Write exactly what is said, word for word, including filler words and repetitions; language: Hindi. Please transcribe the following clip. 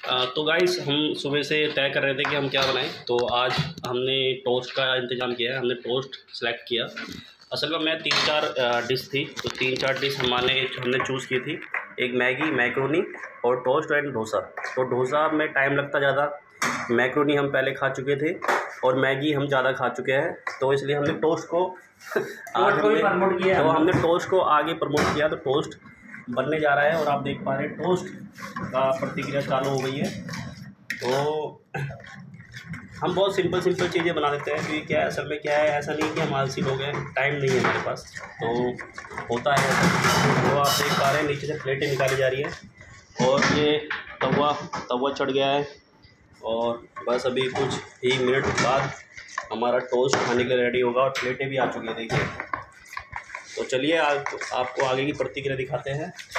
तो गाइस हम सुबह से तय कर रहे थे कि हम क्या बनाएं। तो आज हमने टोस्ट का इंतज़ाम किया है। हमने टोस्ट सेलेक्ट किया। असल में मैं तीन चार डिश थी, तो तीन चार डिश हमारे हमने चूज़ की थी। एक मैगी, मैक्रोनी और टोस्ट एंड डोसा। तो डोसा में टाइम लगता ज़्यादा, मैक्रोनी हम पहले खा चुके थे और मैगी हम ज़्यादा खा चुके हैं, तो इसलिए हमने टोस्ट को आज हमने प्रमोट किया। तो हमने टोस्ट को आगे प्रमोट किया। तो टोस्ट बनने जा रहा है और आप देख पा रहे हैं टोस्ट का प्रतिक्रिया चालू हो गई है। तो हम बहुत सिंपल सिंपल चीज़ें बना देते हैं, क्योंकि क्या है असल में क्या है, ऐसा नहीं कि हम आलसी लोग हैं, टाइम नहीं है हमारे पास, तो होता है ऐसा। तो आप देख पा रहे हैं नीचे से प्लेटें निकाली जा रही है और ये तवा तवा चढ़ गया है और बस अभी कुछ ही मिनट बाद हमारा टोस्ट खाने के लिए रेडी होगा और प्लेटें भी आ चुकी है, देखिए। तो चलिए आप, आपको आगे की प्रतिक्रिया दिखाते हैं।